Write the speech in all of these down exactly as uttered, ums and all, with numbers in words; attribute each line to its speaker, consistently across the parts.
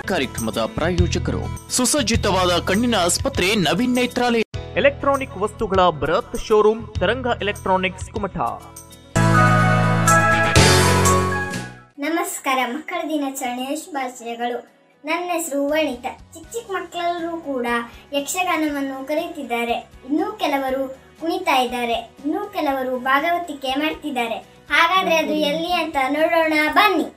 Speaker 1: ಕಾರ್ಯಕ್ರಮದ ಪ್ರಾಯೋಜಕರು ಸುಸಜ್ಜಿತವಾದ ಕಣ್ಣಿನ ಆಸ್ಪತ್ರೆ ನವೀನ್ ನೇತ್ರಾಲಯ.
Speaker 2: ಎಲೆಕ್ಟ್ರಾನಿಕ್ ವಸ್ತುಗಳ ಬೃಹತ್ ಶೋರೂಮ್ ತರಂಗ ಎಲೆಕ್ಟ್ರಾನಿಕ್ಸ್ ಕುಮಟಾ.
Speaker 3: ನಮಸ್ಕಾರ. ಮಕ್ಕಳ ದಿನಾಚರಣೆಯ ಶುಭಾಶಯಗಳು. ನನ್ನ ಹೆಸರು ವನಿತಾ. ಚಿಕ್ಕ ಚಿಕ್ಕ ಮಕ್ಕಳೆಲ್ಲರೂ ಕೂಡ ಯಕ್ಷಗಾನವನ್ನು ಕಲಿಯುತ್ತಿದ್ದಾರೆ. ಇನ್ನೂ ಕೆಲವರು ಕುಣಿತಾ ಇದ್ದಾರೆ, ಇನ್ನೂ ಕೆಲವರು ಭಾಗವತಿಕೆ ಮಾಡ್ತಿದ್ದಾರೆ. ಹಾಗಾದ್ರೆ ಅದು ಎಲ್ಲಿ ಅಂತ ನೋಡೋಣ ಬನ್ನಿ.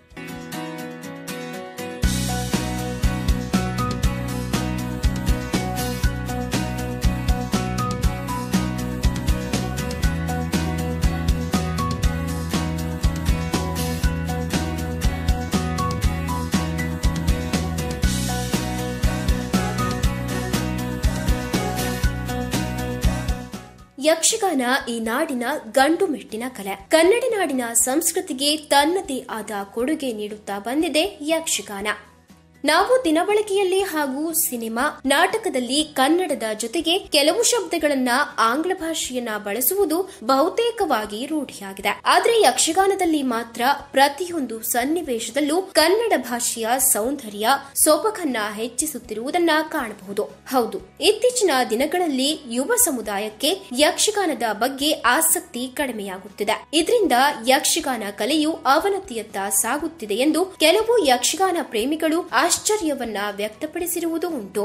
Speaker 4: ಯಕ್ಷಗಾನ ಈ ನಾಡಿನ ಗಂಡು ಮೆಟ್ಟಿನ ಕಲೆ. ಕನ್ನಡ ನಾಡಿನ ಸಂಸ್ಕೃತಿಗೆ ತನ್ನದೇ ಆದ ಕೊಡುಗೆ ನೀಡುತ್ತಾ ಬಂದಿದೆ ಯಕ್ಷಗಾನ. ನಾವು ದಿನಬಳಕೆಯಲ್ಲಿ ಹಾಗೂ ಸಿನಿಮಾ, ನಾಟಕದಲ್ಲಿ ಕನ್ನಡದ ಜೊತೆಗೆ ಕೆಲವು ಶಬ್ದಗಳನ್ನ ಆಂಗ್ಲ ಭಾಷೆಯನ್ನ ಬಳಸುವುದು ಬಹುತೇಕವಾಗಿ ರೂಢಿಯಾಗಿದೆ. ಆದರೆ ಯಕ್ಷಗಾನದಲ್ಲಿ ಮಾತ್ರ ಪ್ರತಿಯೊಂದು ಸನ್ನಿವೇಶದಲ್ಲೂ ಕನ್ನಡ ಭಾಷೆಯ ಸೌಂದರ್ಯ, ಸೊಬಗನ್ನ ಹೆಚ್ಚಿಸುತ್ತಿರುವುದನ್ನ ಕಾಣಬಹುದು. ಹೌದು, ಇತ್ತೀಚಿನ ದಿನಗಳಲ್ಲಿ ಯುವ ಸಮುದಾಯಕ್ಕೆ ಯಕ್ಷಗಾನದ ಬಗ್ಗೆ ಆಸಕ್ತಿ ಕಡಿಮೆಯಾಗುತ್ತಿದೆ. ಇದರಿಂದ ಯಕ್ಷಗಾನ ಕಲೆಯು ಅವನತಿಯತ್ತ ಸಾಗುತ್ತಿದೆ ಎಂದು ಕೆಲವು ಯಕ್ಷಗಾನ ಪ್ರೇಮಿಗಳು ಆಶ್ಚರ್ಯವನ್ನ ವ್ಯಕ್ತಪಡಿಸಿರುವುದು ಉಂಟು.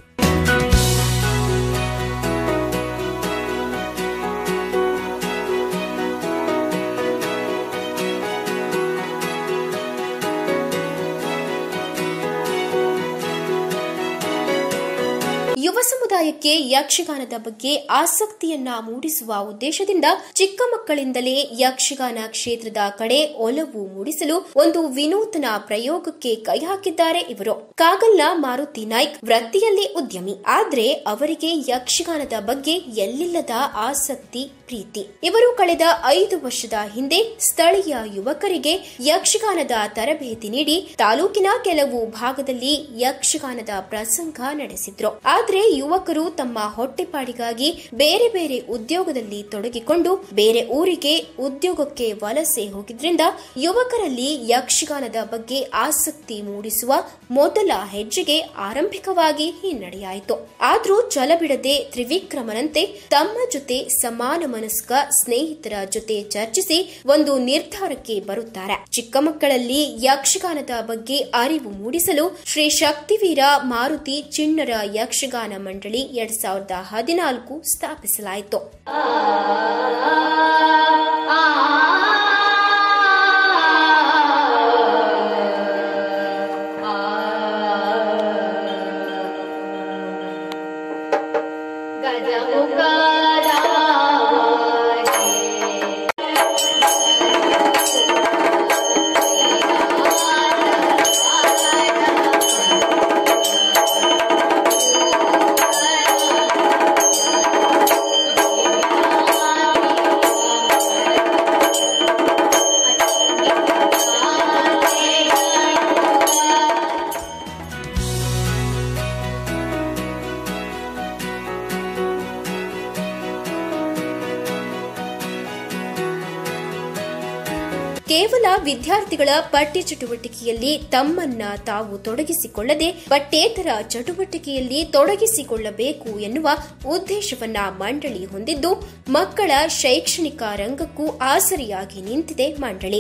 Speaker 4: ಯುವ ಸಮುದಾಯಕ್ಕೆ ಯಕ್ಷಗಾನದ ಬಗ್ಗೆ ಆಸಕ್ತಿಯನ್ನ ಮೂಡಿಸುವ ಉದ್ದೇಶದಿಂದ ಚಿಕ್ಕ ಮಕ್ಕಳಿಂದಲೇ ಯಕ್ಷಗಾನ ಕ್ಷೇತ್ರದ ಕಡೆ ಒಲವು ಮೂಡಿಸಲು ಒಂದು ವಿನೂತನ ಪ್ರಯೋಗಕ್ಕೆ ಕೈ ಹಾಕಿದ್ದಾರೆ ಇವರು. ಕಾಗಲ್ನ ಮಾರುತಿ ನಾಯ್ಕ್ ವೃತ್ತಿಯಲ್ಲಿ ಉದ್ಯಮಿ, ಆದ್ರೆ ಅವರಿಗೆ ಯಕ್ಷಗಾನದ ಬಗ್ಗೆ ಎಲ್ಲಿಲ್ಲದ ಆಸಕ್ತಿ, ಪ್ರೀತಿ. ಇವರು ಕಳೆದ ಐದು ವರ್ಷದ ಹಿಂದೆ ಸ್ಥಳೀಯ ಯುವಕರಿಗೆ ಯಕ್ಷಗಾನದ ತರಬೇತಿ ನೀಡಿ ತಾಲೂಕಿನ ಕೆಲವು ಭಾಗದಲ್ಲಿ ಯಕ್ಷಗಾನದ ಪ್ರಸಂಗ ನಡೆಸಿದ್ರು. ಆದ್ರೆ ಯುವಕರು ತಮ್ಮ ಹೊಟ್ಟೆಪಾಡಿಗಾಗಿ ಬೇರೆ ಬೇರೆ ಉದ್ಯೋಗದಲ್ಲಿ ತೊಡಗಿಕೊಂಡು ಬೇರೆ ಊರಿಗೆ ಉದ್ಯೋಗಕ್ಕೆ ವಲಸೆ ಹೋಗಿದ್ರಿಂದ ಯುವಕರಲ್ಲಿ ಯಕ್ಷಗಾನದ ಬಗ್ಗೆ ಆಸಕ್ತಿ ಮೂಡಿಸುವ ಮೊದಲ ಹೆಜ್ಜೆಗೆ ಆರಂಭಿಕವಾಗಿ ಹಿನ್ನಡೆಯಾಯಿತು. ಆದ್ರೂ ಛಲಬಿಡದೆ ತ್ರಿವಿಕ್ರಮನಂತೆ ತಮ್ಮ ಜೊತೆ ಸಮಾನ ಮನಸ್ಕ ಸ್ನೇಹಿತರ ಜೊತೆ ಚರ್ಚಿಸಿ ಒಂದು ನಿರ್ಧಾರಕ್ಕೆ ಬರುತ್ತಾರೆ. ಚಿಕ್ಕ ಮಕ್ಕಳಲ್ಲಿ ಯಕ್ಷಗಾನದ ಬಗ್ಗೆ ಅರಿವು ಮೂಡಿಸಲು ಶ್ರೀ ಶಕ್ತಿವೀರ ಮಾರುತಿ ಚಿಣ್ಣರ ಯಕ್ಷಗಾನ ಮಂಡಳಿ ಎರಡ್ ಸಾವಿರದ ಹದಿನಾಲ್ಕು ಸ್ಥಾಪಿಸಲಾಯಿತು. ಕೇವಲ ವಿದ್ಯಾರ್ಥಿಗಳ ಪಠ್ಯ ಚಟುವಟಿಕೆಯಲ್ಲಿ ತಮ್ಮನ್ನ ತಾವು ತೊಡಗಿಸಿಕೊಳ್ಳದೆ ಪಠ್ಯೇತರ ಚಟುವಟಿಕೆಯಲ್ಲಿ ತೊಡಗಿಸಿಕೊಳ್ಳಬೇಕು ಎನ್ನುವ ಉದ್ದೇಶವನ್ನ ಮಂಡಳಿ ಹೊಂದಿದ್ದು ಮಕ್ಕಳ ಶೈಕ್ಷಣಿಕ ರಂಗಕ್ಕೂ ಆಸರಿಯಾಗಿ ನಿಂತಿದೆ ಮಂಡಳಿ.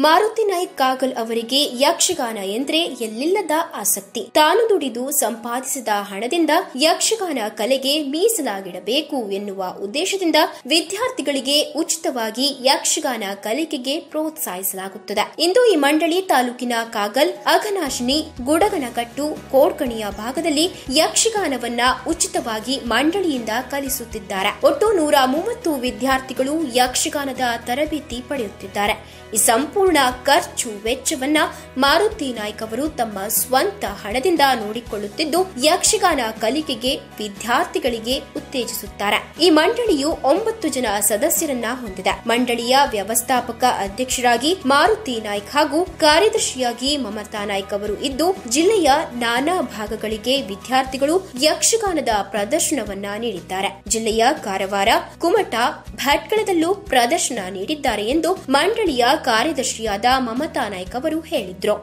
Speaker 4: ಮಾರುತಿ ನಾಯ್ಕ್ ಕಾಗಲ್ ಅವರಿಗೆ ಯಕ್ಷಗಾನ ಎಂದ್ರೆ ಎಲ್ಲಿಲ್ಲದ ಆಸಕ್ತಿ. ತಾನು ದುಡಿದು ಸಂಪಾದಿಸಿದ ಹಣದಿಂದ ಯಕ್ಷಗಾನ ಕಲೆಗೆ ಮೀಸಲಾಗಿಡಬೇಕು ಎನ್ನುವ ಉದ್ದೇಶದಿಂದ ವಿದ್ಯಾರ್ಥಿಗಳಿಗೆ ಉಚಿತವಾಗಿ ಯಕ್ಷಗಾನ ಕಲಿಕೆಗೆ ಪ್ರೋತ್ಸಾಹಿಸಲಾಗುತ್ತದೆ. ಇಂದು ಈ ಮಂಡಳಿ ತಾಲೂಕಿನ ಕಾಗಲ್, ಅಘನಾಶಿನಿ, ಗುಡಗನಕಟ್ಟು, ಕೋಡ್ಕಣಿಯ ಭಾಗದಲ್ಲಿ ಯಕ್ಷಗಾನವನ್ನ ಉಚಿತವಾಗಿ ಮಂಡಳಿಯಿಂದ ಕಲಿಸುತ್ತಿದ್ದಾರೆ. ಒಟ್ಟು ನೂರ ಮೂವತ್ತು ವಿದ್ಯಾರ್ಥಿಗಳು ಯಕ್ಷಗಾನದ ತರಬೇತಿ ಪಡೆಯುತ್ತಿದ್ದಾರೆ. ಈ ಸಂಪೂರ್ಣ ಖರ್ಚು ವೆಚ್ಚವನ್ನ ಮಾರುತಿ ನಾಯ್ಕ್ ಅವರು ತಮ್ಮ ಸ್ವಂತ ಹಣದಿಂದ ನೋಡಿಕೊಳ್ಳುತ್ತಿದ್ದು ಯಕ್ಷಗಾನ ಕಲಿಕೆಗೆ ವಿದ್ಯಾರ್ಥಿಗಳಿಗೆ ಉತ್ತೇಜಿಸುತ್ತಾರೆ. ಈ ಮಂಡಳಿಯು ಒಂಬತ್ತು ಜನ ಸದಸ್ಯರನ್ನ ಹೊಂದಿದೆ. ಮಂಡಳಿಯ ವ್ಯವಸ್ಥಾಪಕ ಅಧ್ಯಕ್ಷರಾಗಿ ಮಾರುತಿ ನಾಯ್ಕ್ ಹಾಗೂ ಕಾರ್ಯದರ್ಶಿಯಾಗಿ ಮಮತಾ ನಾಯ್ಕ್ ಅವರು ಇದ್ದು ಜಿಲ್ಲೆಯ ನಾನಾ ಭಾಗಗಳಿಗೆ ವಿದ್ಯಾರ್ಥಿಗಳು ಯಕ್ಷಗಾನದ ಪ್ರದರ್ಶನವನ್ನ ನೀಡಿದ್ದಾರೆ. ಜಿಲ್ಲೆಯ ಕಾರವಾರ, ಕುಮಟಾ, ಭಟ್ಕಳದಲ್ಲೂ ಪ್ರದರ್ಶನ ನೀಡಿದ್ದಾರೆ ಎಂದು ಮಂಡಳಿಯ ಕಾರ್ಯದರ್ಶಿಯಾದ ಮಮತಾ ನಾಯ್ಕ್ ಅವರು ಹೇಳಿದ್ರು.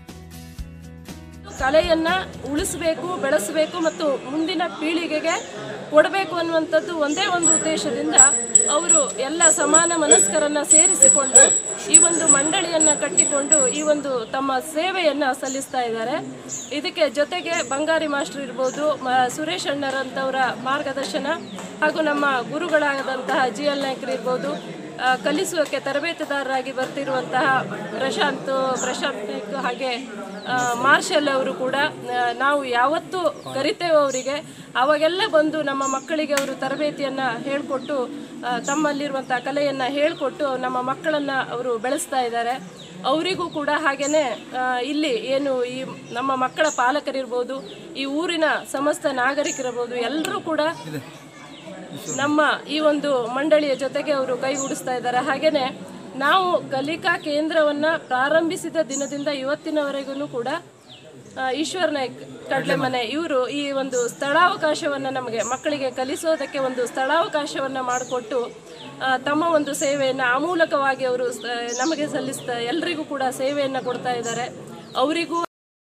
Speaker 5: ಕಲೆಯನ್ನ ಉಳಿಸಬೇಕು, ಬೆಳೆಸಬೇಕು ಮತ್ತು ಮುಂದಿನ ಪೀಳಿಗೆಗೆ ಕೊಡಬೇಕು ಅನ್ನುವಂಥದ್ದು ಒಂದೇ ಒಂದು ಉದ್ದೇಶದಿಂದ ಅವರು ಎಲ್ಲ ಸಮಾನ ಮನಸ್ಕರನ್ನ ಸೇರಿಸಿಕೊಂಡು ಈ ಒಂದು ಮಂಡಳಿಯನ್ನ ಕಟ್ಟಿಕೊಂಡು ಈ ಒಂದು ತಮ್ಮ ಸೇವೆಯನ್ನ ಸಲ್ಲಿಸ್ತಾ ಇದ್ದಾರೆ. ಇದಕ್ಕೆ ಜೊತೆಗೆ ಬಂಗಾರಿ ಮಾಸ್ಟರ್ ಇರ್ಬೋದು, ಸುರೇಶ್ ಅಣ್ಣರಂತವರ ಮಾರ್ಗದರ್ಶನ ಹಾಗೂ ನಮ್ಮ ಗುರುಗಳಾದಂತಹ ಜಿ ಎಲ್ ನಾಯ್ಕರ್ ಇರ್ಬೋದು, ಕಲಿಸುವಕ್ಕೆ ತರಬೇತುದಾರರಾಗಿ ಬರ್ತಿರುವಂತಹ ಪ್ರಶಾಂತ್ ಪ್ರಶಾಂತ್ ನಾಯ್ಕ್ ಹಾಗೆ ಮಾರ್ಷಲ್ ಅವರು ಕೂಡ ನಾವು ಯಾವತ್ತೂ ಕರಿತೇವೆ ಅವರಿಗೆ. ಅವಾಗೆಲ್ಲ ಬಂದು ನಮ್ಮ ಮಕ್ಕಳಿಗೆ ಅವರು ತರಬೇತಿಯನ್ನು ಹೇಳಿಕೊಟ್ಟು ತಮ್ಮಲ್ಲಿರುವಂಥ ಕಲೆಯನ್ನು ಹೇಳಿಕೊಟ್ಟು ನಮ್ಮ ಮಕ್ಕಳನ್ನು ಅವರು ಬೆಳೆಸ್ತಾ ಇದ್ದಾರೆ. ಅವರಿಗೂ ಕೂಡ ಹಾಗೆಯೇ ಇಲ್ಲಿ ಏನು ಈ ನಮ್ಮ ಮಕ್ಕಳ ಪಾಲಕರಿರ್ಬೋದು, ಈ ಊರಿನ ಸಮಸ್ತ ನಾಗರಿಕರಿರ್ಬೋದು, ಎಲ್ಲರೂ ಕೂಡ ನಮ್ಮ ಈ ಒಂದು ಮಂಡಳಿಯ ಜೊತೆಗೆ ಅವರು ಕೈಗೂಡಿಸ್ತಾ ಇದ್ದಾರೆ. ಹಾಗೆಯೇ ನಾವು ಕಲಿಕಾ ಕೇಂದ್ರವನ್ನು ಪ್ರಾರಂಭಿಸಿದ ದಿನದಿಂದ ಇವತ್ತಿನವರೆಗೂ ಕೂಡ ಈಶ್ವರ್ ನಾಯ್ಕ್ ಕಡ್ಲೆಮನೆ ಇವರು ಈ ಒಂದು ಸ್ಥಳಾವಕಾಶವನ್ನು ನಮಗೆ ಮಕ್ಕಳಿಗೆ ಕಲಿಸೋದಕ್ಕೆ ಒಂದು ಸ್ಥಳಾವಕಾಶವನ್ನು ಮಾಡಿಕೊಟ್ಟು ತಮ್ಮ ಒಂದು ಸೇವೆಯನ್ನು ಆ ಮೂಲಕವಾಗಿ ಅವರು ನಮಗೆ ಸಲ್ಲಿಸ್ತಾ ಎಲ್ಲರಿಗೂ ಕೂಡ ಸೇವೆಯನ್ನು ಕೊಡ್ತಾ ಇದ್ದಾರೆ. ಅವರಿಗೂ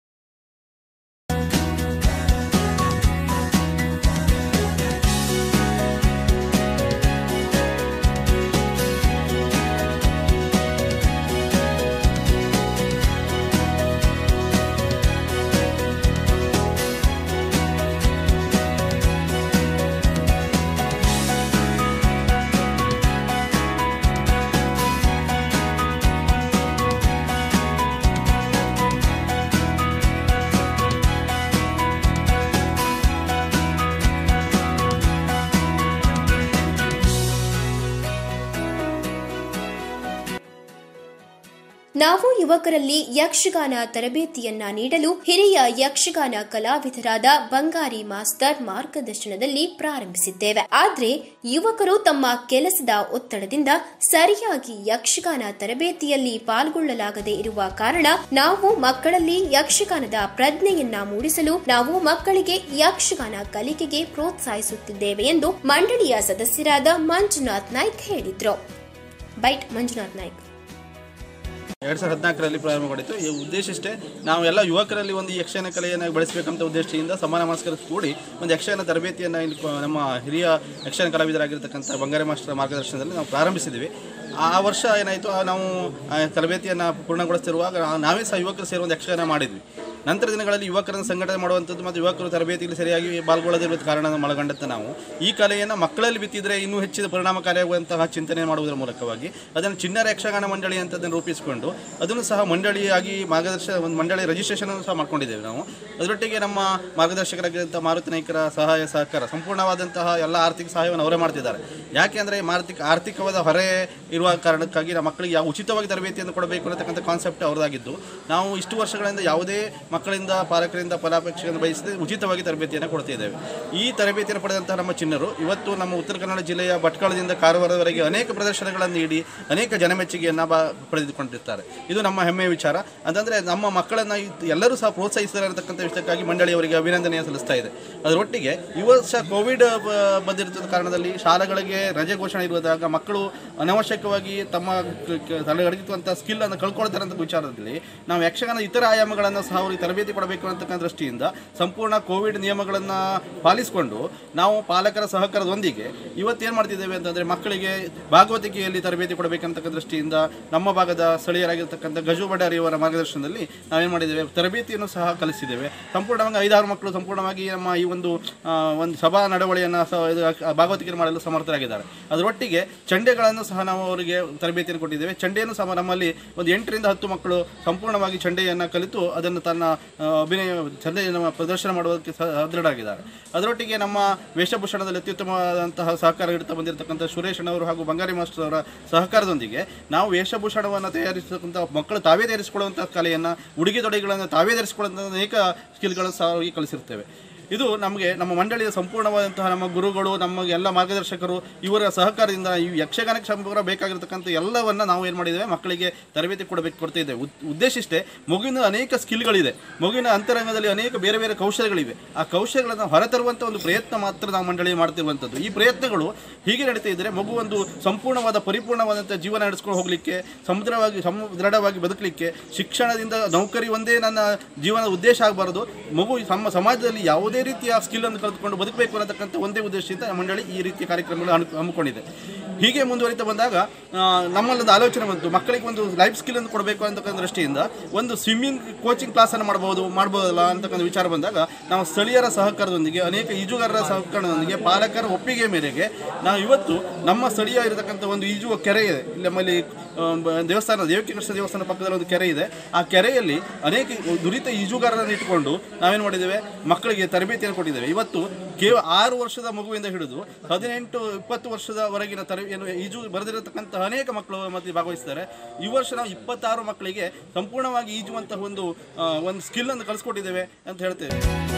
Speaker 4: ನಾವು ಯುವಕರಲ್ಲಿ ಯಕ್ಷಗಾನ ತರಬೇತಿಯನ್ನ ನೀಡಲು ಹಿರಿಯ ಯಕ್ಷಗಾನ ಕಲಾವಿದರಾದ ಬಂಗಾರಿ ಮಾಸ್ತರ್ ಮಾರ್ಗದರ್ಶನದಲ್ಲಿ ಪ್ರಾರಂಭಿಸಿದ್ದೇವೆ. ಆದ್ರೆ ಯುವಕರು ತಮ್ಮ ಕೆಲಸದ ಒತ್ತಡದಿಂದ ಸರಿಯಾಗಿ ಯಕ್ಷಗಾನ ತರಬೇತಿಯಲ್ಲಿ ಪಾಲ್ಗೊಳ್ಳಲಾಗದೇ ಇರುವ ಕಾರಣ ನಾವು ಮಕ್ಕಳಲ್ಲಿ ಯಕ್ಷಗಾನದ ಪ್ರಜ್ಞೆಯನ್ನ ಮೂಡಿಸಲು ನಾವು ಮಕ್ಕಳಿಗೆ ಯಕ್ಷಗಾನ ಕಲಿಕೆಗೆ ಪ್ರೋತ್ಸಾಹಿಸುತ್ತಿದ್ದೇವೆ ಎಂದು ಮಂಡಳಿಯ ಸದಸ್ಯರಾದ ಮಂಜುನಾಥ್ ನಾಯ್ಕ್ ಹೇಳಿದ್ರು. ಬೈಟ್ ಮಂಜುನಾಥ್ ನಾಯ್ಕ್.
Speaker 6: ಎರಡು ಸಾವಿರದ ಹದಿನಾಲ್ಕರಲ್ಲಿ ಪ್ರಾರಂಭಗೊಂಡಿತ್ತು. ಈ ಉದ್ದೇಶ ಇಷ್ಟೇ, ನಾವು ಎಲ್ಲ ಯುವಕರಲ್ಲಿ ಒಂದು ಯಕ್ಷಗಾನ ಕಲೆಯನ್ನು ಬೆಳೆಸಬೇಕಂತ ಉದ್ದೇಶದಿಂದ ಸಮಾನ ಮನಸ್ಕರ ಕೂಡಿ ಒಂದು ಯಕ್ಷಗಾನ ತರಬೇತಿಯನ್ನು ಇಲ್ಲಿ ನಮ್ಮ ಹಿರಿಯ ಯಕ್ಷಗಾನ ಕಲಾವಿದರಾಗಿರ್ತಕ್ಕಂಥ ಬಂಗಾರಿ ಮಾಸ್ಟರ್ ಮಾರ್ಗದರ್ಶನದಲ್ಲಿ ನಾವು ಪ್ರಾರಂಭಿಸಿದ್ದೀವಿ. ಆ ವರ್ಷ ಏನಾಯಿತು, ನಾವು ತರಬೇತಿಯನ್ನು ಪೂರ್ಣಗೊಳಿಸ್ತಿರುವಾಗ ನಾವೇ ಸಹ ಯುವಕರು ಸೇರಿ ಒಂದು ಯಕ್ಷಗಾನ ಮಾಡಿದ್ವಿ. ನಂತರ ದಿನಗಳಲ್ಲಿ ಯುವಕರನ್ನು ಸಂಘಟನೆ ಮಾಡುವಂಥದ್ದು ಮತ್ತು ಯುವಕರು ತರಬೇತಿಯಲ್ಲಿ ಸರಿಯಾಗಿ ಪಾಲ್ಗೊಳ್ಳದಿರುವ ಕಾರಣ ಒಳಗೊಂಡಂತೆ ನಾವು ಈ ಕಲೆಯನ್ನು ಮಕ್ಕಳಲ್ಲಿ ಬಿತ್ತಿದರೆ ಇನ್ನೂ ಹೆಚ್ಚಿನ ಪರಿಣಾಮಕಾರಿಯಾಗುವಂತಹ ಚಿಂತನೆ ಮಾಡುವುದರ ಮೂಲಕವಾಗಿ ಅದನ್ನು ಚಿಣ್ಣರ ಯಕ್ಷಗಾನ ಮಂಡಳಿ ಅಂತದನ್ನು ರೂಪಿಸಿಕೊಂಡು ಅದನ್ನು ಸಹ ಮಂಡಳಿಯಾಗಿ ಮಾರ್ಗದರ್ಶನ ಒಂದು ಮಂಡಳಿ ರಿಜಿಸ್ಟ್ರೇಷನ್ ಸಹ ಮಾಡ್ಕೊಂಡಿದ್ದೇವೆ ನಾವು. ಅದರೊಟ್ಟಿಗೆ ನಮ್ಮ ಮಾರ್ಗದರ್ಶಕರಾಗಿದ್ದಂಥ ಮಾರುತಿ ನಾಯ್ಕರ ಸಹಾಯ ಸಹಕಾರ ಸಂಪೂರ್ಣವಾದಂತಹ ಎಲ್ಲ ಆರ್ಥಿಕ ಸಹಾಯವನ್ನು ಅವರೇ ಮಾಡ್ತಿದ್ದಾರೆ. ಯಾಕೆ ಅಂದರೆ ಮಾರ್ತಿಕ ಆರ್ಥಿಕವಾದ ಹೊರೆ ಇರುವ ಕಾರಣಕ್ಕಾಗಿ ನಮ್ಮ ಮಕ್ಕಳಿಗೆ ಯಾವ ಉಚಿತವಾಗಿ ತರಬೇತಿಯನ್ನು ಕೊಡಬೇಕು ಅನ್ನತಕ್ಕಂಥ ಕಾನ್ಸೆಪ್ಟ್ ಅವರದಾಗಿದ್ದು, ನಾವು ಇಷ್ಟು ವರ್ಷಗಳಿಂದ ಯಾವುದೇ ಮಕ್ಕಳಿಂದ ಪಾಲಕರಿಂದ ಫಲಾಪೇಕ್ಷೆಯನ್ನು ಬಯಸದೆ ಉಚಿತವಾಗಿ ತರಬೇತಿಯನ್ನು ಕೊಡ್ತಿದ್ದೇವೆ. ಈ ತರಬೇತಿಯನ್ನು ಪಡೆದಂತಹ ನಮ್ಮ ಚಿಣ್ಣರು ಇವತ್ತು ನಮ್ಮ ಉತ್ತರ ಕನ್ನಡ ಜಿಲ್ಲೆಯ ಭಟ್ಕಳದಿಂದ ಕಾರವಾರದವರೆಗೆ ಅನೇಕ ಪ್ರದರ್ಶನಗಳನ್ನು ನೀಡಿ ಅನೇಕ ಜನಮೆಚ್ಚುಗೆಯನ್ನು ಬ ಪಡೆದುಕೊಂಡಿರ್ತಾರೆ. ಇದು ನಮ್ಮ ಹೆಮ್ಮೆಯ ವಿಚಾರ. ಅಂತಂದರೆ ನಮ್ಮ ಮಕ್ಕಳನ್ನು ಎಲ್ಲರೂ ಸಹ ಪ್ರೋತ್ಸಾಹಿಸ್ತಾರೆ ಅನ್ನತಕ್ಕಂಥ ವಿಷಯಕ್ಕಾಗಿ ಮಂಡಳಿಯವರಿಗೆ ಅಭಿನಂದನೆಯನ್ನು ಸಲ್ಲಿಸ್ತಾ ಇದೆ. ಅದರೊಟ್ಟಿಗೆ ಈ ವರ್ಷ ಕೋವಿಡ್ ಬಂದಿರುವ ಕಾರಣದಲ್ಲಿ ಶಾಲೆಗಳಿಗೆ ರಜೆ ಘೋಷಣೆ ಇರುವಾಗ ಮಕ್ಕಳು ಅನವಶ್ಯಕವಾಗಿ ತಮ್ಮ ತಲೆಗಡಿಸುವಂಥ ಸ್ಕಿಲ್ ಅನ್ನು ಕಳ್ಕೊಳ್ತಾರೆ ಅಂತ ವಿಚಾರದಲ್ಲಿ ನಾವು ಯಕ್ಷಗಾನ ಇತರ ಆಯಾಮಗಳನ್ನು ಸಹ ಅವರಿಗೆ ತರಬೇತಿ ಕೊಡಬೇಕು ಅಂತಕ್ಕಂಥ ದೃಷ್ಟಿಯಿಂದ ಸಂಪೂರ್ಣ ಕೋವಿಡ್ ನಿಯಮಗಳನ್ನು ಪಾಲಿಸಿಕೊಂಡು ನಾವು ಪಾಲಕರ ಸಹಕಾರದೊಂದಿಗೆ ಇವತ್ತೇನು ಮಾಡ್ತಿದ್ದೇವೆ ಅಂತಂದರೆ ಮಕ್ಕಳಿಗೆ ಭಾಗವತಿಕೆಯಲ್ಲಿ ತರಬೇತಿ ಕೊಡಬೇಕಂತಕ್ಕಂಥ ದೃಷ್ಟಿಯಿಂದ ನಮ್ಮ ಭಾಗದ ಸ್ಥಳೀಯರಾಗಿರ್ತಕ್ಕಂಥ ಗಜು ಬಡಾರಿಯವರ ಮಾರ್ಗದರ್ಶನದಲ್ಲಿ ನಾವೇನು ಮಾಡಿದ್ದೇವೆ, ತರಬೇತಿಯನ್ನು ಸಹ ಕಲಿಸಿದ್ದೇವೆ. ಸಂಪೂರ್ಣವಾಗಿ ಐದಾರು ಮಕ್ಕಳು ಸಂಪೂರ್ಣವಾಗಿ ನಮ್ಮ ಈ ಒಂದು ಒಂದು ಸಭಾ ನಡವಳಿಯನ್ನು ಸಹ ಭಾಗವತಿಕೆಯನ್ನು ಮಾಡಲು ಸಮರ್ಥರಾಗಿದ್ದಾರೆ. ಅದರೊಟ್ಟಿಗೆ ಚಂಡೆಗಳನ್ನು ಸಹ ನಾವು ಅವರಿಗೆ ತರಬೇತಿಯನ್ನು ಕೊಟ್ಟಿದ್ದೇವೆ. ಚಂಡೆಯನ್ನು ಸಹ ನಮ್ಮಲ್ಲಿ ಒಂದು ಎಂಟರಿಂದ ಹತ್ತು ಮಕ್ಕಳು ಸಂಪೂರ್ಣವಾಗಿ ಚಂಡೆಯನ್ನು ಕಲಿತು ಅದನ್ನು ತನ್ನ ಅಭಿನಯ ಚಂಡೆಯನ್ನು ಪ್ರದರ್ಶನ ಮಾಡುವುದಕ್ಕೆ ಸದೃಢರಾಗಿದ್ದಾರೆ. ಅದರೊಟ್ಟಿಗೆ ನಮ್ಮ ವೇಷಭೂಷಣದಲ್ಲಿ ಅತ್ಯುತ್ತಮವಾದಂತಹ ಸಹಕಾರ ನೀಡುತ್ತಾ ಬಂದಿರತಕ್ಕಂಥ ಸುರೇಶ್ ಅಣ್ಣವರು ಹಾಗೂ ಬಂಗಾರಿ ಮಾಸ್ಟರ್ ಅವರ ಸಹಕಾರದೊಂದಿಗೆ ನಾವು ವೇಷಭೂಷಣವನ್ನು ತಯಾರಿಸತಕ್ಕಂಥ ಮಕ್ಕಳು ತಾವೇ ಧರಿಸಿಕೊಳ್ಳುವಂಥ ಕಲೆಯನ್ನು, ಉಡುಗೆ ತೊಡುಗೆಗಳನ್ನು ತಾವೇ ಧರಿಸಿಕೊಳ್ಳುವಂಥ ಅನೇಕ ಸ್ಕಿಲ್ಗಳನ್ನು ಸಹ ಅವರಿಗೆ ಕಲಿಸಿರ್ತೇವೆ. ಇದು ನಮಗೆ ನಮ್ಮ ಮಂಡಳಿಯ ಸಂಪೂರ್ಣವಾದಂತಹ ನಮ್ಮ ಗುರುಗಳು, ನಮ್ಮ ಎಲ್ಲ ಮಾರ್ಗದರ್ಶಕರು ಇವರ ಸಹಕಾರದಿಂದ ಈ ಯಕ್ಷಗಾನಕ್ಕೆ ಸಂಪೂರ್ಣ ಬೇಕಾಗಿರತಕ್ಕಂಥ ಎಲ್ಲವನ್ನು ನಾವು ಏನು ಮಾಡಿದ್ದೇವೆ, ಮಕ್ಕಳಿಗೆ ತರಬೇತಿ ಕೊಡಬೇಕು ಕೊಡ್ತಾ ಇದ್ದೇವೆ. ಉದ್ದೇಶ ಇಷ್ಟೇ, ಮಗುವಿನ ಅನೇಕ ಸ್ಕಿಲ್ಗಳಿದೆ, ಮಗುವಿನ ಅಂತರಂಗದಲ್ಲಿ ಅನೇಕ ಬೇರೆ ಬೇರೆ ಕೌಶಲ್ಯಗಳಿವೆ. ಆ ಕೌಶಲ್ಯಗಳನ್ನು ಹೊರತರುವಂಥ ಒಂದು ಪ್ರಯತ್ನ ಮಾತ್ರ ನಾವು ಮಂಡಳಿ ಮಾಡ್ತಿರುವಂಥದ್ದು. ಈ ಪ್ರಯತ್ನಗಳು ಹೀಗೆ ನಡೀತಾ ಇದ್ದರೆ ಮಗು ಒಂದು ಸಂಪೂರ್ಣವಾದ ಪರಿಪೂರ್ಣವಾದಂಥ ಜೀವನ ನಡೆಸ್ಕೊಂಡು ಹೋಗಲಿಕ್ಕೆ, ಸಮುದ್ರವಾಗಿ ಸಮದೃಢವಾಗಿ ಬದುಕಲಿಕ್ಕೆ, ಶಿಕ್ಷಣದಿಂದ ನೌಕರಿ ಒಂದೇ ನನ್ನ ಜೀವನದ ಉದ್ದೇಶ ಆಗಬಾರದು, ಮಗು ನಮ್ಮ ಸಮಾಜದಲ್ಲಿ ಯಾವುದೇ ರೀತಿಯ ಸ್ಕಿಲ್ ಅನ್ನು ಕಲಿತುಕೊಂಡು ಬದುಕಬೇಕು ಅನ್ನತಕ್ಕಂಥ ಒಂದೇ ಉದ್ದೇಶದಿಂದ ಮಂಡಳಿ ಈ ರೀತಿಯ ಕಾರ್ಯಕ್ರಮಗಳು ಹಮ್ಮಿಕೊಂಡಿದೆ. ಹೀಗೆ ಮುಂದುವರಿತಾ ಬಂದಾಗ ನಮ್ಮಲ್ಲೊಂದು ಆಲೋಚನೆ ಬಂತು, ಮಕ್ಕಳಿಗೆ ಒಂದು ಲೈಫ್ ಸ್ಕಿಲ್ ಅನ್ನು ಕೊಡಬೇಕು ಅಂತಕ್ಕಂಥ ದೃಷ್ಟಿಯಿಂದ ಒಂದು ಸ್ವಿಮ್ಮಿಂಗ್ ಕೋಚಿಂಗ್ ಕ್ಲಾಸನ್ನು ಮಾಡಬಹುದು ಮಾಡಬಹುದಲ್ಲ ಅಂತಕ್ಕಂಥ ವಿಚಾರ ಬಂದಾಗ ನಾವು ಸ್ಥಳೀಯರ ಸಹಕಾರದೊಂದಿಗೆ, ಅನೇಕ ಈಜುಗಾರರ ಸಹಕಾರದೊಂದಿಗೆ, ಪಾಲಕರ ಒಪ್ಪಿಗೆ ಮೇರೆಗೆ ನಾವು ಇವತ್ತು ನಮ್ಮ ಸ್ಥಳೀಯ ಇರತಕ್ಕಂಥ ಒಂದು ಈಜುವ ಕೆರೆ ಇದೆ. ಇಲ್ಲಿ ನಮ್ಮಲ್ಲಿ ದೇವಸ್ಥಾನ ದೇವಕಿ ಕೃಷ್ಣ ದೇವಸ್ಥಾನ ಪಕ್ಕದಲ್ಲಿ ಒಂದು ಕೆರೆ ಇದೆ. ಆ ಕೆರೆಯಲ್ಲಿ ಅನೇಕ ನುರಿತ ಈಜುಗಾರರನ್ನು ಇಟ್ಟುಕೊಂಡು ನಾವೇನು ಮಾಡಿದ್ದೇವೆ, ಮಕ್ಕಳಿಗೆ ತರಬೇತಿಯನ್ನು ಕೊಟ್ಟಿದ್ದೇವೆ. ಇವತ್ತು ಕೇವಲ ಆರು ವರ್ಷದ ಮಗುವಿಂದ ಹಿಡಿದು ಹದಿನೆಂಟು ಇಪ್ಪತ್ತು ವರ್ಷದವರೆಗಿನ ತರ ಏನು ಈಜು ಬರೆದಿರತಕ್ಕಂಥ ಅನೇಕ ಮಕ್ಕಳು ಮತ್ತೆ ಭಾಗವಹಿಸ್ತಾರೆ. ಈ ವರ್ಷ ನಾವು ಇಪ್ಪತ್ತಾರು ಮಕ್ಕಳಿಗೆ ಸಂಪೂರ್ಣವಾಗಿ ಈಜುವಂತಹ ಒಂದು ಒಂದು ಸ್ಕಿಲ್ ಅನ್ನು ಕಲಿಸ್ಕೊಟ್ಟಿದ್ದೇವೆ ಅಂತ ಹೇಳ್ತೇವೆ.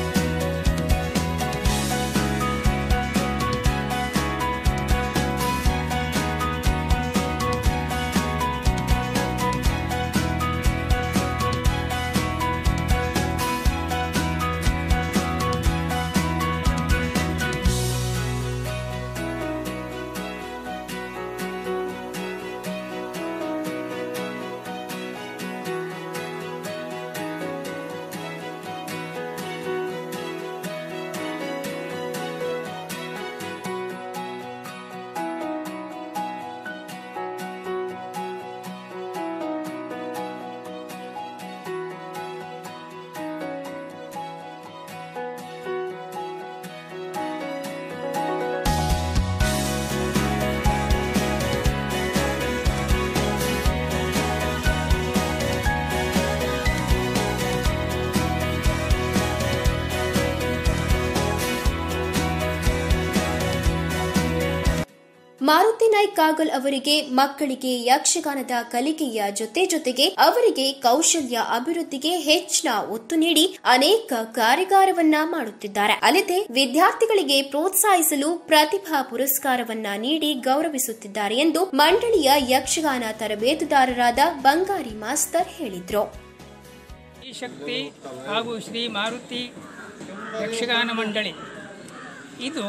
Speaker 4: ಮಾರುತಿ ನಾಯ್ಕ್ ಕಾಗಲ್ ಅವರಿಗೆ ಮಕ್ಕಳಿಗೆ ಯಕ್ಷಗಾನದ ಕಲಿಕೆಯ ಜೊತೆ ಜೊತೆಗೆ ಅವರಿಗೆ ಕೌಶಲ್ಯ ಅಭಿವೃದ್ಧಿಗೆ ಹೆಚ್ಚಿನ ಒತ್ತು ನೀಡಿ ಅನೇಕ ಕಾರ್ಯಾಗಾರವನ್ನ ಮಾಡುತ್ತಿದ್ದಾರೆ. ಅಲ್ಲದೆ ವಿದ್ಯಾರ್ಥಿಗಳಿಗೆ ಪ್ರೋತ್ಸಾಹಿಸಲು ಪ್ರತಿಭಾ ಪುರಸ್ಕಾರವನ್ನ ನೀಡಿ ಗೌರವಿಸುತ್ತಿದ್ದಾರೆ ಎಂದು ಮಂಡಳಿಯ ಯಕ್ಷಗಾನ ತರಬೇತುದಾರರಾದ ಬಂಗಾರಿ ಮಾಸ್ತರ್ ಹೇಳಿದರು.
Speaker 7: ಶ್ರೀ ಶಕ್ತಿ ಹಾಗೂ ಶ್ರೀ ಮಾರುತಿ ಯಕ್ಷಗಾನ ಮಂಡಳಿ ಇದು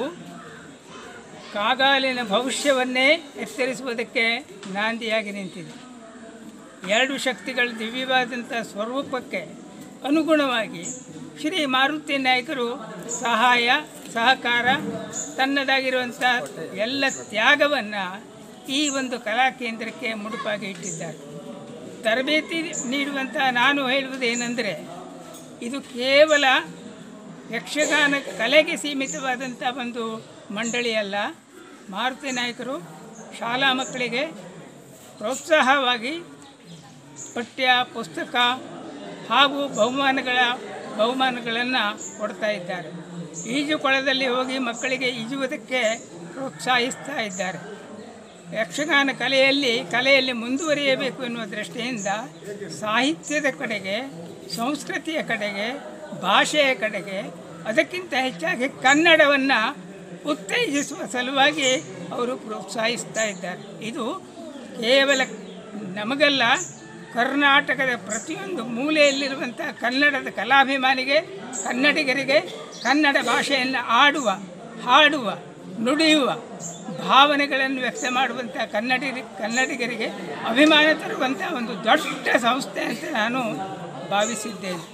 Speaker 7: ಕಾಗಾಲಿನ ಭವಿಷ್ಯವನ್ನೇ ಎಚ್ಚರಿಸುವುದಕ್ಕೆ ನಾಂದಿಯಾಗಿ ನಿಂತಿದೆ. ಎರಡು ಶಕ್ತಿಗಳ ದಿವ್ಯವಾದಂಥ ಸ್ವರೂಪಕ್ಕೆ ಅನುಗುಣವಾಗಿ ಶ್ರೀ ಮಾರುತಿ ನಾಯಕರು ಸಹಾಯ ಸಹಕಾರ ತನ್ನದಾಗಿರುವಂಥ ಎಲ್ಲ ತ್ಯಾಗವನ್ನು ಈ ಒಂದು ಕಲಾ ಕೇಂದ್ರಕ್ಕೆ ಮುಡುಪಾಗಿ ಇಟ್ಟಿದ್ದಾರೆ. ತರಬೇತಿ ನೀಡುವಂಥ ನಾನು ಹೇಳುವುದೇನೆಂದರೆ, ಇದು ಕೇವಲ ಯಕ್ಷಗಾನ ಕಲೆಗೆ ಸೀಮಿತವಾದಂಥ ಒಂದು ಮಂಡಳಿಯಲ್ಲ. ಮಾರುತಿ ನಾಯಕರು ಶಾಲಾ ಮಕ್ಕಳಿಗೆ ಪ್ರೋತ್ಸಾಹವಾಗಿ ಪಠ್ಯ ಪುಸ್ತಕ ಹಾಗೂ ಬಹುಮಾನಗಳ ಬಹುಮಾನಗಳನ್ನು ಕೊಡ್ತಾ ಇದ್ದಾರೆ. ಈಜುಕೊಳದಲ್ಲಿ ಹೋಗಿ ಮಕ್ಕಳಿಗೆ ಈಜುವುದಕ್ಕೆ ಪ್ರೋತ್ಸಾಹಿಸ್ತಾ ಇದ್ದಾರೆ. ಯಕ್ಷಗಾನ ಕಲೆಯಲ್ಲಿ ಕಲೆಯಲ್ಲಿ ಮುಂದುವರಿಯಬೇಕು ಎನ್ನುವ ದೃಷ್ಟಿಯಿಂದ ಸಾಹಿತ್ಯದ ಕಡೆಗೆ, ಸಂಸ್ಕೃತಿಯ ಕಡೆಗೆ, ಭಾಷೆಯ ಕಡೆಗೆ, ಅದಕ್ಕಿಂತ ಹೆಚ್ಚಾಗಿ ಕನ್ನಡವನ್ನು ಉತ್ತೇಜಿಸುವ ಸಲುವಾಗಿ ಅವರು ಪ್ರೋತ್ಸಾಹಿಸ್ತಾ ಇದ್ದಾರೆ. ಇದು ಕೇವಲ ನಮಗಲ್ಲ, ಕರ್ನಾಟಕದ ಪ್ರತಿಯೊಂದು ಮೂಲೆಯಲ್ಲಿರುವಂಥ ಕನ್ನಡದ ಕಲಾಭಿಮಾನಿಗೆ, ಕನ್ನಡಿಗರಿಗೆ ಕನ್ನಡ ಭಾಷೆಯನ್ನು ಆಡುವ, ಹಾಡುವ, ನುಡಿಯುವ, ಭಾವನೆಗಳನ್ನು ವ್ಯಕ್ತ ಮಾಡುವಂಥ ಕನ್ನಡಿ ಕನ್ನಡಿಗರಿಗೆ ಅಭಿಮಾನ ತರುವಂಥ ಒಂದು ದೊಡ್ಡ ಸಂಸ್ಥೆ ಅಂತ ನಾನು ಭಾವಿಸಿದ್ದೇನೆ.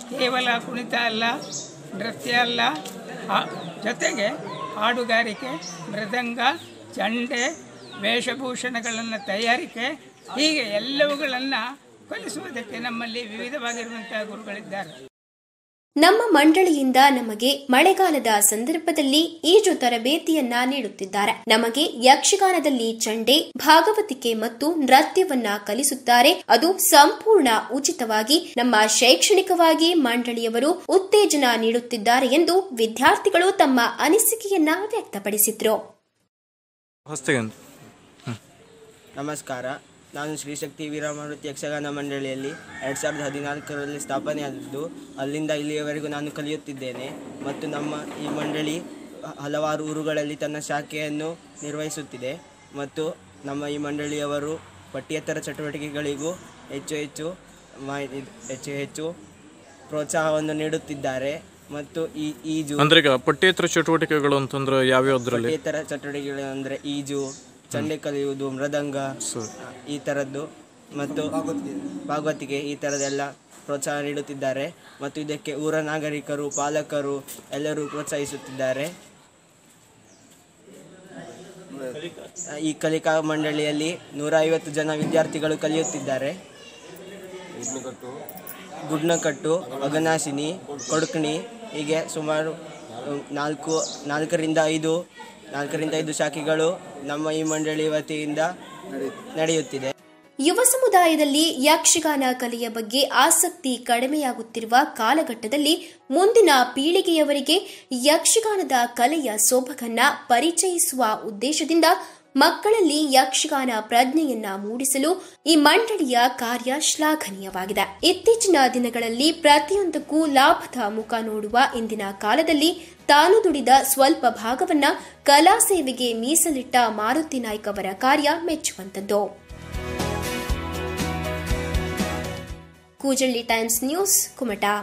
Speaker 7: ಕೇವಲ ಕುಣಿತ ಅಲ್ಲ, ನೃತ್ಯ ಅಲ್ಲ, ಜೊತೆಗೆ ಹಾಡುಗಾರಿಕೆ, ಮೃದಂಗ, ಚಂಡೆ, ವೇಷಭೂಷಣಗಳನ್ನು ತಯಾರಿಕೆ, ಹೀಗೆ ಎಲ್ಲವುಗಳನ್ನು ಕಲಿಸುವುದಕ್ಕೆ ನಮ್ಮಲ್ಲಿ ವಿವಿಧವಾಗಿರುವಂತಹ ಗುರುಗಳಿದ್ದಾರೆ.
Speaker 4: ನಮ್ಮ ಮಂಡಳಿಯಿಂದ ನಮಗೆ ಮಳೆಗಾಲದ ಸಂದರ್ಭದಲ್ಲಿ ಈಜು ತರಬೇತಿಯನ್ನ ನೀಡುತ್ತಿದ್ದಾರೆ. ನಮಗೆ ಯಕ್ಷಗಾನದಲ್ಲಿ ಚಂಡೆ, ಭಾಗವತಿಕೆ ಮತ್ತು ನೃತ್ಯವನ್ನ ಕಲಿಸುತ್ತಾರೆ. ಅದು ಸಂಪೂರ್ಣ ಉಚಿತವಾಗಿ. ನಮ್ಮ ಶೈಕ್ಷಣಿಕವಾಗಿ ಮಂಡಳಿಯವರು ಉತ್ತೇಜನ ನೀಡುತ್ತಿದ್ದಾರೆ ಎಂದು ವಿದ್ಯಾರ್ಥಿಗಳು ತಮ್ಮ ಅನಿಸಿಕೆಯನ್ನ ವ್ಯಕ್ತಪಡಿಸಿದ್ರು.
Speaker 8: ನಮಸ್ಕಾರ, ನಾನು ಶ್ರೀಶಕ್ತಿ ವೀರಮಾರುತಿ ಯಕ್ಷಗಾನ ಮಂಡಳಿಯಲ್ಲಿ ಎರಡು ಸಾವಿರದ ಹದಿನಾಲ್ಕರಲ್ಲಿ ಸ್ಥಾಪನೆಯಾದದ್ದು. ಅಲ್ಲಿಂದ ಇಲ್ಲಿಯವರೆಗೂ ನಾನು ಕಲಿಯುತ್ತಿದ್ದೇನೆ ಮತ್ತು ನಮ್ಮ ಈ ಮಂಡಳಿ ಹಲವಾರು ಊರುಗಳಲ್ಲಿ ತನ್ನ ಶಾಖೆಯನ್ನು ನಿರ್ವಹಿಸುತ್ತಿದೆ ಮತ್ತು ನಮ್ಮ ಈ ಮಂಡಳಿಯವರು ಪಠ್ಯೇತರ ಚಟುವಟಿಕೆಗಳಿಗೂ ಹೆಚ್ಚು ಹೆಚ್ಚು ಹೆಚ್ಚು ಹೆಚ್ಚು ಪ್ರೋತ್ಸಾಹವನ್ನು ನೀಡುತ್ತಿದ್ದಾರೆ. ಮತ್ತು ಈ ಈಜು
Speaker 9: ಅಂದ್ರೆ ಈಗ ಪಠ್ಯೇತರ ಚಟುವಟಿಕೆಗಳು ಅಂತಂದ್ರೆ ಯಾವ್ಯಾವ್ದ್ರಲ್ಲಿ?
Speaker 8: ಪಠ್ಯೇತರ ಚಟುವಟಿಕೆಗಳು ಅಂದರೆ ಈಜು, ಚಂಡೆ ಕಲಿಯುವುದು, ಮೃದಂಗ, ಈ ಥರದ್ದು ಮತ್ತು ಭಾಗವತಿಕೆ, ಈ ಥರದ್ದೆಲ್ಲ ಪ್ರೋತ್ಸಾಹ ನೀಡುತ್ತಿದ್ದಾರೆ ಮತ್ತು ಇದಕ್ಕೆ ಊರ ನಾಗರಿಕರು, ಪಾಲಕರು ಎಲ್ಲರೂ ಪ್ರೋತ್ಸಾಹಿಸುತ್ತಿದ್ದಾರೆ. ಈ ಕಲಿಕಾ ಮಂಡಳಿಯಲ್ಲಿ ನೂರ ಐವತ್ತು ಜನ ವಿದ್ಯಾರ್ಥಿಗಳು ಕಲಿಯುತ್ತಿದ್ದಾರೆ. ಗುಡ್ನಕಟ್ಟು, ಅಗನಾಶಿನಿ, ಕೊಡಕಣಿ, ಹೀಗೆ ಸುಮಾರು ನಾಲ್ಕು ನಾಲ್ಕರಿಂದ ಐದು ನಾಲ್ಕರಿಂದ ಐದು ಶಾಖೆಗಳು ನಮ್ಮ ಈ ಮಂಡಳಿ ವತಿಯಿಂದ ನಡೆಯುತ್ತಿದೆ.
Speaker 4: ಯುವ ಸಮುದಾಯದಲ್ಲಿ ಯಕ್ಷಗಾನ ಕಲೆಯ ಬಗ್ಗೆ ಆಸಕ್ತಿ ಕಡಿಮೆಯಾಗುತ್ತಿರುವ ಕಾಲಘಟ್ಟದಲ್ಲಿ ಮುಂದಿನ ಪೀಳಿಗೆಯವರಿಗೆ ಯಕ್ಷಗಾನದ ಕಲೆಯ ಸೊಬಗನ್ನ ಪರಿಚಯಿಸುವ ಉದ್ದೇಶದಿಂದ ಮಕ್ಕಳಲ್ಲಿ ಯಕ್ಷಗಾನ ಪ್ರಜ್ಞೆಯನ್ನ ಮೂಡಿಸಲು ಈ ಮಂಡಳಿಯ ಕಾರ್ಯ ಶ್ಲಾಘನೀಯವಾಗಿದೆ. ಇತ್ತೀಚಿನ ದಿನಗಳಲ್ಲಿ ಪ್ರತಿಯೊಂದಕ್ಕೂ ಲಾಭದ ಮುಖ ನೋಡುವ ಇಂದಿನ ಕಾಲದಲ್ಲಿ ತಾನು ದುಡಿದ ಸ್ವಲ್ಪ ಭಾಗವನ್ನ ಕಲಾ ಸೇವೆಗೆ ಮೀಸಲಿಟ್ಟ ಮಾರುತಿ ನಾಯ್ಕ ಅವರ ಕಾರ್ಯ ಮೆಚ್ಚುವಂತದ್ದು. Kujalli times news, Kumta.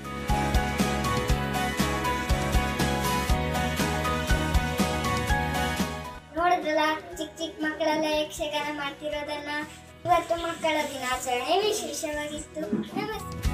Speaker 3: ನೋಡಿದ್ರಲ್ಲ, ಚಿಕ್ಕ ಚಿಕ್ಕ ಮಕ್ಕಳೆಲ್ಲ ಯಕ್ಷಗಾನ ಮಾಡ್ತಿರೋದನ್ನ. ಇವತ್ತು ಮಕ್ಕಳ ದಿನಾಚರಣೆ ವಿಶೇಷವಾಗಿತ್ತು. ನಮಸ್ತೆ.